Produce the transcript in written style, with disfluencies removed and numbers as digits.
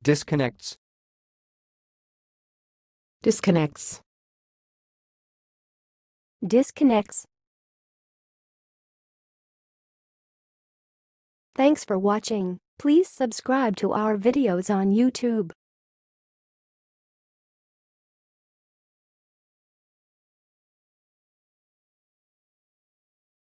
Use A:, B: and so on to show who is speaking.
A: Disconnects.
B: Disconnects.
C: Disconnects. Thanks for watching. Please subscribe to our videos on YouTube.